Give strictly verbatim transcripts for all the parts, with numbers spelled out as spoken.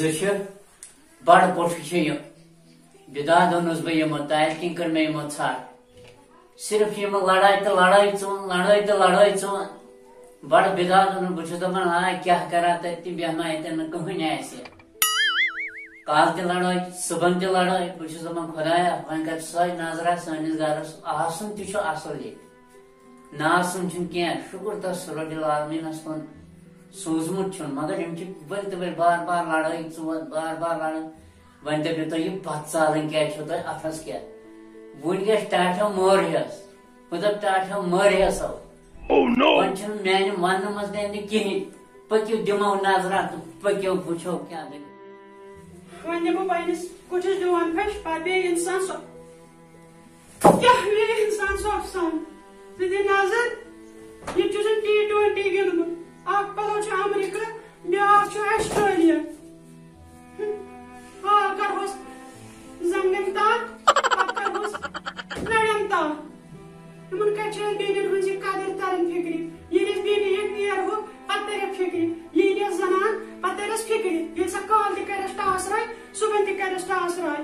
زش بڑ پوٹ بداد اونس بہ یمو تال کن کر مے یمو ژھٹ صرف یہ لڑائی تو لڑائی ژون لڑائی تو لڑائی ژون بڑ بداد اون بہ دپان آ کیا کرا تہ بیہما اتن کہین آسہ کال تہ لڑائی صبح تہ لڑائی بہ دپان خدایا وۄنۍ کر سۄے نظرا سٲنِس گرس آسُن تہ چھُ اصل یہ نہ آسُن چھُنہٕ کینٛہہ شُکر تس رۄبِ العالمیٖنس کُن سوٗزمُت چھُن مگر یِم چھِ ؤلۍ تہٕ ؤلۍ بار بار لڑٲے ژون بار بار لڑٲے وۄنۍ دٔپِو تُہۍ یہِ بتہٕ ژالٕنۍ کیٛاہ چھُو تۄہہِ اتھس کیٛاہ وُنہِ گژھِ ٹاٹھیو مٲرہس بہٕ دپ ٹاٹھیو مٲرہسو وۄنۍ چھُنہٕ میانہِ وننہٕ منٛز نیرِ نہٕ کِہیٖنۍ پٔکِو دِمو نظرا تہٕ پٔکِو وٕچھو کیٛاہ دٔلیٖل وۄنۍ دِمو پننِس کُٹھِس ڈوٗن پھش پتہٕ بیٚیہِ انسان سۄ کیٛاہ بیٚیہِ انسان سۄ افسان ژٕ دِ نظر ییٚتہِ چھُ سُہ ٹی ٹُونٹی گِنٛدمُت اکھ پلو چھُ امریکہ بیٛاکھ چھُ آسٹریلیا حال کرہوس زنگن تام پتہٕ کرہوس نرین تام یمن کتہِ چھِ اسہِ بیٚنٮ۪ن ہٕنٛز یہِ قدٕر تران فکرِ ییٚلہِ أسۍ بیٚنہِ ہیٚتھ نیرہو پتہٕ ترٮ۪کھ فکرِ ییٚلہِ أسۍ زنان پتہٕ ترٮ۪س فکرِ ییٚلہِ سۄ کال تہِ کرٮ۪س ٹاس راے صبحن تہِ کرٮ۪س ٹاس راے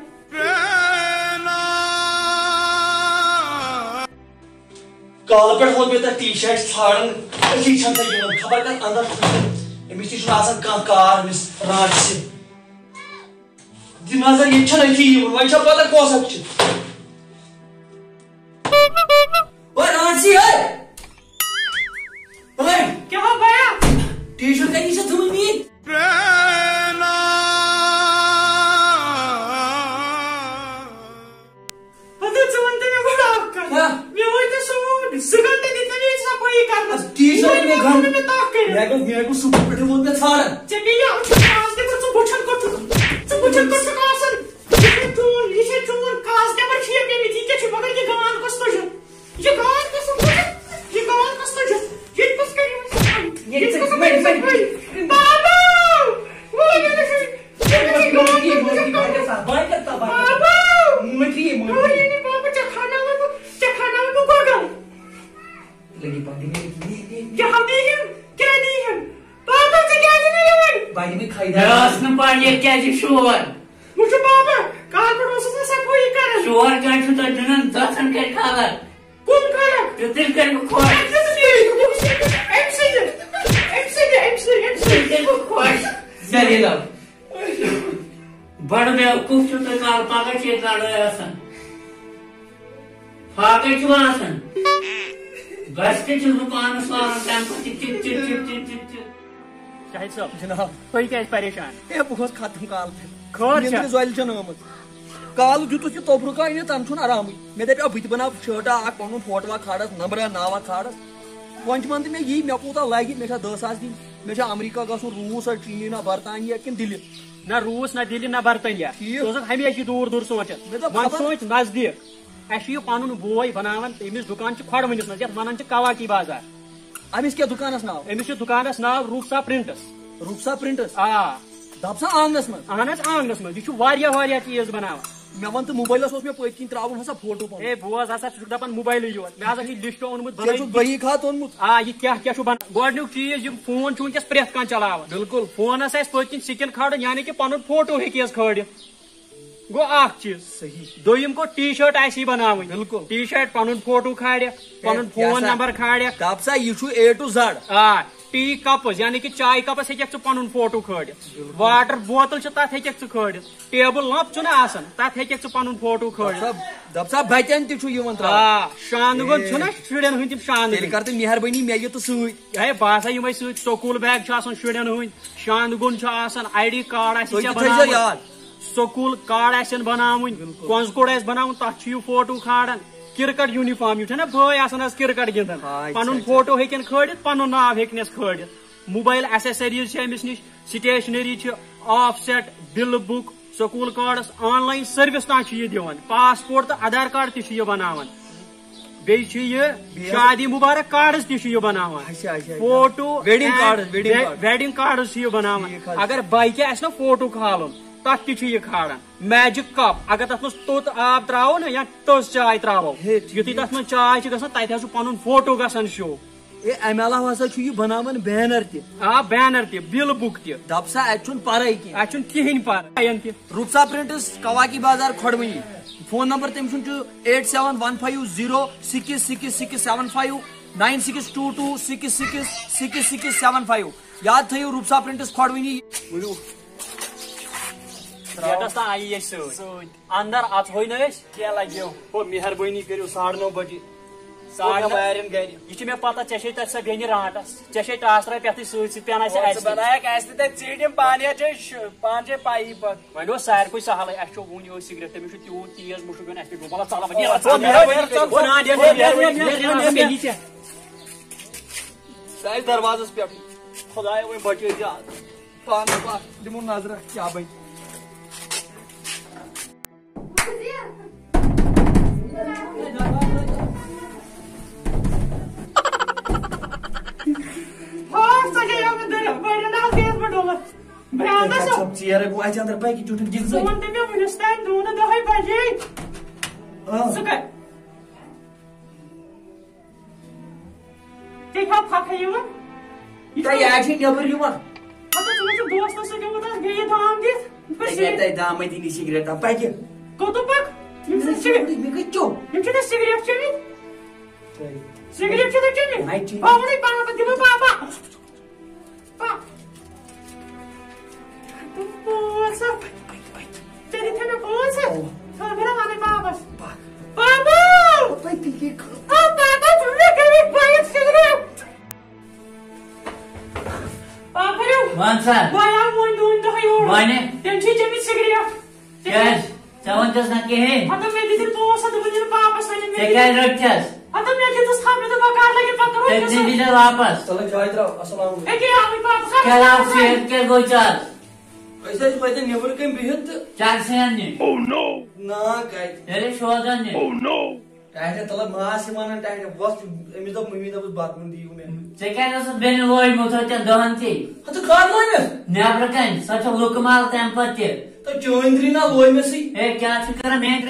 کال پہ ووت مے ٹی شرٹ ژھانڈان أتی چھنہٕ سۄ یِوان خبر کتھ اندر أمِس تہِ چھُنہٕ آسان کانٛہہ کار أمِس رانٛچہِ دِ نظر ییٚتہِ چھنہٕ أتی یِوان وۄنۍ چھا پتہ کۄس اکھ چھِ اوے رانٛچی ہے اوے کیا ہو گیا ٹی شرٹ کتہِ چھِ تھٲومٕژ میٛٲنۍ شور وٕچھو بابا کال پٮ۪ٹھ اوسُس نہٕ صفٲیی کران شور کتہِ چھُو تۄہہِ دِنان دَژھن کَرِ خلق کُم خلق تہٕ تیٚلہِ کَرِ بہٕ خۄش أمۍ سۭتۍ أمۍ سۭتۍ أمۍ سۭتۍ أمۍ سۭتۍ تیٚلہِ بہٕ خۄش دٔلیٖل بڑٕ بیوقوٗف چھِو تُہۍ کال پگاہ چھِ ییٚتہِ لڑٲے آسان فاقے چھُوا آسان بس تہِ چھُس بہٕ پانس والان تمہِ پتہٕ تہِ چِپ چِپ چِپ چِپ چِپ چِپ شاہد صٲب جناب تُہۍ کیٛازِ پریشان ہے بہٕ گوس ختم کال خٲر زٲلۍ چھَنہٕ آمٕژ کال دِتُس یہِ توبرُک آے نہٕ تَنہٕ چھُنہٕ آرامٕے مےٚ دپیو بہٕ تہِ بناو شٲٹا اکھ پنُن فوٹوا کھالس نمبرا ناوا کھالس وۄنۍ چھِ ونتہٕ مےٚ یی مےٚ کوٗتاہ لگہِ مےٚ چھا دہ ساس دِنۍ مےٚ چھا امریکہ گژھُن روٗس چیٖن نہ برطانیہ کِنہٕ دِلہِ نہ روٗس نہ دِلہِ نہ برطانیہ ژٕ اوسُکھ ہمیشہِ دوٗر دوٗر سونٛچان وۄنۍ سونٛچ نزدیٖک اَسہِ چھُ یہِ پنُن بوے بناوان أمِس دُکان چھُ کھۄڈوٕنِس منٛز یتھ ونان چھِ کواکی بازار أمِس کیٛاہ دُکانس ناو أمِس چھُ دُکانس ناو روٗفسا پرنٹس روٗفسا پرنٹس آ دپ سا آنگنس منٛز اہن حظ آنگنس منٛز یہِ چھُ واریاہ واریاہ چیٖز بناوان مےٚ ون تہٕ موبایلس اوس مےٚ پٔتۍ کِنۍ تراوُن ہسا فوٹو ہے بوز ہسا ژٕ چھُکھ دپان موبایلٕے یوت مےٚ ہسا چھُ لسٹ اوٚنمُت بہی کھات اوٚنمُت آ یہِ کیٛاہ کیٛاہ چھُ بنان گۄڈنیُک چیٖز یِم فون چھُ ؤنکیٚس پرٛٮ۪تھ کانٛہہ چلاوان بالکل فونس آسہِ پٔتۍ کِنۍ سِکِن کھالُن یعنی کہِ پنُن فوٹو ہیٚکہِ حظ کھٲلِتھ گوٚو اکھ چیٖز صحیح دوٚیِم گوٚو ٹی شٲٹ آسہِ بناوٕنۍ بالکل ٹی شٲٹ پنُن فوٹو کھالٮ۪کھ پنُن فون نمبر کھالٮ۪کھ دپ سا یہِ چھُ اے ٹو زڈ آ ٹی کپس یعنی کہ چائے کپس ہیٚککھ ژٕ پنُن فوٹو کھٲلِتھ واٹر بوتل چھِ تتھ ہیٚککھ ژٕ کھٲلِتھ ٹیبل لمپ چھُنہ آسان تتھ ہیٚککھ ژٕ پنُن فوٹو کھٲلِتھ دپ سا بچن تہِ چھُ یِوان آ شاندگُن چھُنہ شُرٮ۪ن ہٕنٛدۍ تِم شاندگُن کر تہٕ مہربٲنی مےٚ یہِ تہٕ سۭتۍ ہے بہٕ ہسا یِمے سۭتۍ سکوٗل بیگ چھُ آسان شُرٮ۪ن ہٕنٛدۍ شاندگُن چھُ آسان آی ڈی کارڈ آسہِ ژےٚ بناوُن سکوٗل کارڈ آسن بناوٕنۍ کۄنٛزٕ کوڑ آسہِ بناوُن تتھ چھُ یہِ فوٹو کھالان کرکٹ یوٗنِفارم یہِ چھُنہ بٲے آسان حظ کرکٹ گِنٛدان پنُن فوٹو ہیٚکن کھٲلِتھ پنُن ناو ہیٚکنس کھٲلِتھ موبایل ایسیسریز چھِ أمِس نِش سٹیشنری چھِ آف سیٹ بِلہٕ book school cards online service تام چھِ یہِ دِوان پاسپورٹ تہٕ آدھار کارڈ تہِ چھُ یہِ بناوان بیٚیہِ چھُ یہِ شادی مُبارک کارڈٕز تہِ چھُ یہِ بناوان فوٹو ویڈنگ کارڈٕز چھُ یہِ بناوان اگر بایکہِ آسہِ نا فوٹو کھالُن تتھ تہِ چھُ یہِ کھالان میجِک کپ اگر تتھ منٛز توٚت آب تراوو نا یا تٔژ چاے تراوو یُتھُے تتھ منٛز چاے چھِ گژھان تتہِ حظ چھُ پنُن فوٹو گژھان شو اے امہ علاوہ ہسا چھُ یہِ بناوان بینر تہِ آ بینر تہِ بِل بُک تہِ دپ سا اتہِ چھُنہٕ پرے کینٛہہ اتہِ چھُنہٕ کِہیٖنۍ پَران تہِ رُخسا پرنٹس کواکی بازار کھۄڈوٕنی فون نمبر تٔمۍ سُنٛد چھُ eight seven one five zero six six six seven five nine six two two six six six six seven five یاد تھٲیِو رُخسا پرنٹس کھۄڈوٕنی ریٹس تام آیی أسۍ سۭتۍ اندر اژہوے نہٕ أسۍ کینٛہہ لگیو ہو مہربٲنی کٔرِو ساڑٕ نو بجے ساڑٕ وارٮ۪ن گرِ یہِ چھِ مےٚ پتہ ژےٚ چھے تتہِ سۄ بیٚنہِ رانٹس ژےٚ چھے ٹاسرا پٮ۪ٹھٕے سۭتۍ سۭتۍ پیٚن اَسہِ اَسہِ بنایکھ اَسہِ تہِ تتہِ ژیٖٹِم پانے چھے پانہٕ چھے پایی پتہٕ وۄنۍ اوس ساروٕے سہلٕے اَسہِ چھُ وُنہِ یوت سِگریٹ تٔمِس چھُ تیوٗت تیز مُشُک اَسہِ تہِ ڈُبل ژَل دروازس پٮ۪ٹھ خۄدایا وۄنۍ بچٲے زیادٕ پانہٕ پانہٕ دِمو نظرا کیٛاہ بنہِ ژیر گوٚو اَتہِ اندر پٔکۍ ٹوٹل جِگ نٮ۪بر یِوان دام دِنی سِگریٹ پکہِ مےٚ کتہِ چوٚو ون سا ونے کیٛازِ ژےٚ ووٚنتس نہٕ کِہیٖنۍ ژےٚ کیٛازِ رٔٹتھس تٔتۍنٕے دِژ واپس چلو جاے تراو السلام کیٛاہ صحت کیٛاہ گوٚو ژےٚ أسۍ حظ چھِ وتٮ۪ن نٮ۪برٕ کَنۍ بِہِتھ تہٕ چرسین نِش نا کتہِ تیٚلہِ شوزن نِش ٹاٹھے تلہٕ ماس چھِ ونان ٹاٹھے وۄتھ أمِس دوٚپ مٔمی دوٚپُس بتہٕ وُن دِیِو مےٚ ژےٚ کیٛازِ اوسُتھ بیٚنہِ لوجمُت ہوٚتٮ۪ن دہن ژے ژٕ کر لٲمِس نیبرٕ کنہِ سۄ چھِ لُکہٕ مال تمہِ پتہٕ تہِ تہٕ چٲنٛدرِ نا لٲمِسٕے ہے کیٛاہ چھُ کران میٛانہِ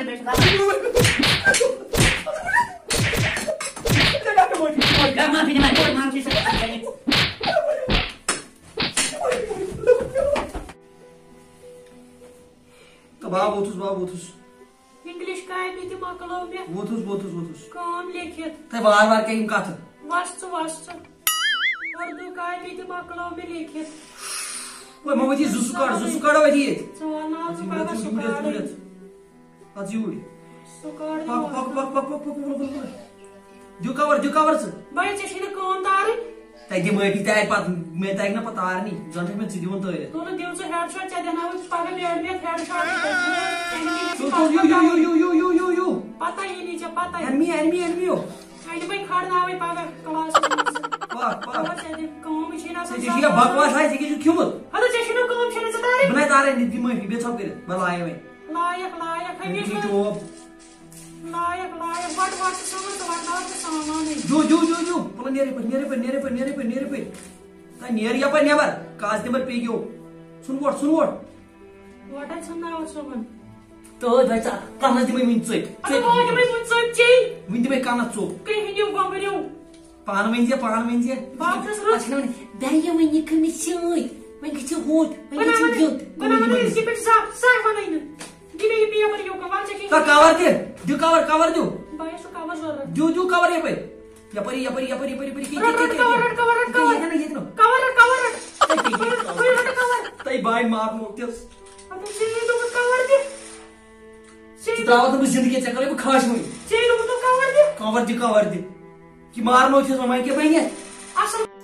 تہٕ باب ووتھُس باب ووتھُس انگلش کاپی تہِ مۄکلٲو مےٚ ووتھُس ووتھُس ووتھُس کٲم لیکھِتھ تہٕ وار وار کٔرِم کتھٕ وسژٕ وسژٕ اردو کاپی تہِ مۄکلٲو مےٚ لیکھِتھ وۄنۍ ما ؤتھی زٕ سُہ کڑ زٕ سُہ کڑو ؤتھی ییٚتہِ ژٕ وَنناو ژٕ پگاہ سُہ کاڑٕے پتہٕ یوٗرۍ سُہ کاڑ پک پک پک پک پک پک پک پک دِو کور دِو کور ژٕ بھائی ژےٚ چھے نہٕ کٲم تارٕنۍ تتہِ دِ معٲفی تہِ آیہِ پتہٕ مےٚ تگہِ نہ پتہٕ تارنی زن چھُکھ مےٚ ژٕ دِوان تٲرِتھ تُلہٕ دِو ژٕ ہیڈ شاٹ ژےٚ دِناوٕے پگاہ بیڈ مےٚ ہیڈ شاٹ یوٗ یوٗ یوٗ یوٗ یوٗ یوٗ پتہ یی ژےٚ پتہ اینمی اینمی اینمی وۄنۍ بہٕ کھڑناوٕے پگاہ کلاسس منٛز پک پک ژےٚ دِ کٲمٕے چھے نہٕ آسان ژےٚ چھُ بکواس آسہِ ژےٚ کیٛاہ چھُکھ کھیوٚمُت ہتہٕ ژےٚ چھے نہٕ کٲم چھے نہٕ ژٕ تارٕنۍ بہٕ نَے تارے دِ معٲفی بیٚیہِ ژھۄپ کٔرِتھ بہٕ لایے وۄنۍ لایق لایق ہمیشہِ چوب لایق لایق وٹ وٹ سامان ژٕ وٹناو ژٕ سامانٕے جو جو جو جو بولو نیرے پٲٹھۍ نیرے پٲٹھۍ نیرے پٲٹھۍ نیرے پٲٹھۍ نیرے پٲٹھۍ تۄہہِ نیرِ یپٲرۍ نٮ۪بر کاس نٮ۪بر پیٚیو ژھُن ووٹ ژھُن ووٹ وٹے ژھٕنناو صُبحن تہٕ بچا کَنس دِمے وٕنۍ ژٔٹۍ اَدٕ وۄنۍ دِمے وٕنۍ ژٔٹۍ چی وٕنۍ دِمے کَنس ژوٚپ کرٛہِنِو گۄبرِو پانہٕ ؤنۍ زِ پانہٕ ؤنۍ زِ باب چھُس رُت دَیا وۄنۍ یہِ کٔمِس سۭتۍ وۄنۍ گٔژھِو ہوٚت وۄنۍ گٔژھِو زیُت بناوان أزۍ پٮ۪ٹھ زانٛہہ زانٛہہ وَنَے نہٕ دِ مےٚ یہِ پیپر یوکُن وَل ژےٚ تہٕ کور دِ دِو کور کور دِو بایس چھُ کور ضروٗرت دِو دِو کور یپٲرۍ یپٲری یپٲری یپٲری یپٲری یپٲری رٹ رٹ کور رٹ کور رٹ کور ییٚتہِ نہٕ ییٚتہِ نہٕ کور رٹ کور رٹ تُہۍ رٹ کور تۄہہِ باے مارنو تہِ اَدٕ ژےٚ دوٚپُت کور دِ ژٕ تراوَتھ نہٕ بہٕ زندگی ژےٚ کَرے بہٕ کھاش وۄنۍ ژےٚ دوٚپُت کور دِ کور دِ کور دِ کہِ مارنو چھُس وۄنۍ کیٛاہ بَنہِ اصل